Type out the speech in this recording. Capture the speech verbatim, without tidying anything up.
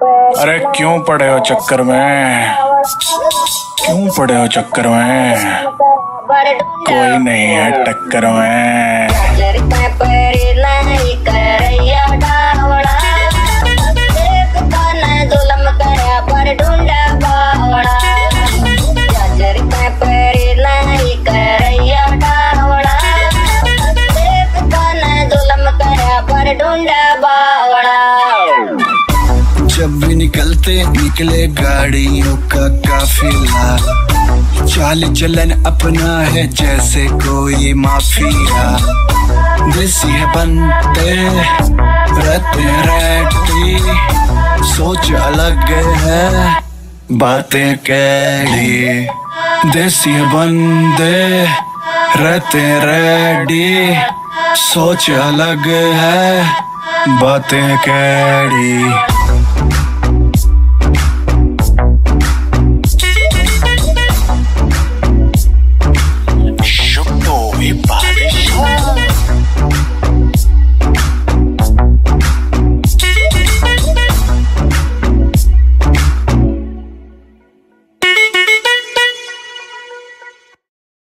अरे क्यों पड़े हो चक्कर में, क्यों पड़े हो चक्कर में, कोई नहीं है टक्कर में। जब भी निकलते निकले गाड़ियों का काफिला, चाल चलन अपना है जैसे कोई माफिया। देसी है बनते रहते रेडी, सोच अलग है बातें कैडी। देसी है बंदे रहते रेडी, सोच अलग है बातें कैडी।